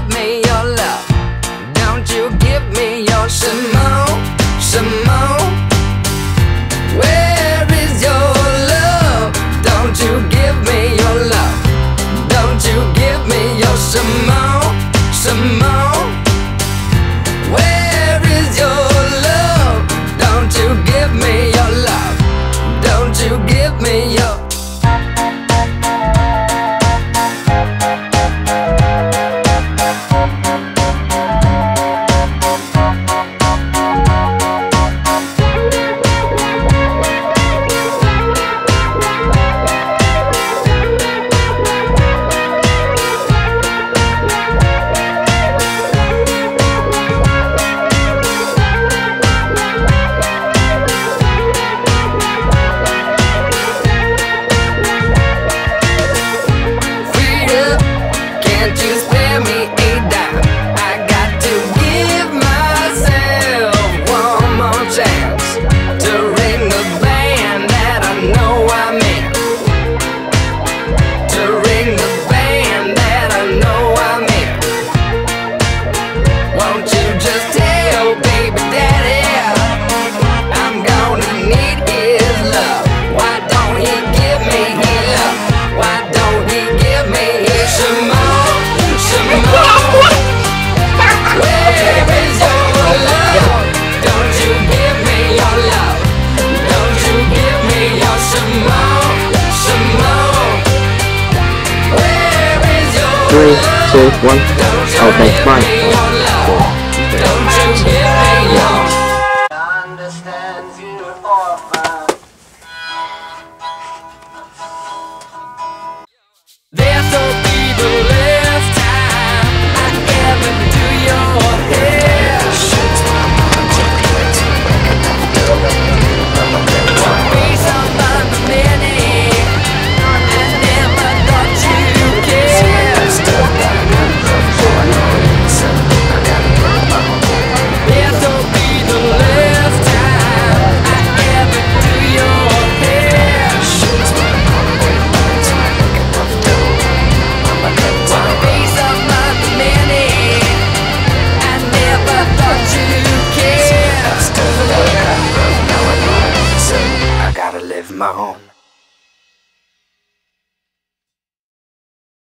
give me your love? Don't you give me your Simone, Simone? Where is your love? Don't you give me your love? Don't you give me your Simone, Simone? Where is your love? Don't you give me your love? Don't you give me your Can't you spare me a dime? I got to give myself one more chance to ring the band that I know I'm in. To ring the band that I know I'm in. Won't you just tell baby daddy I'm gonna need his love? Why don't he give me his love? Why don't he give me his Simone? Three, two, one. Okay, bye. Don't you give me your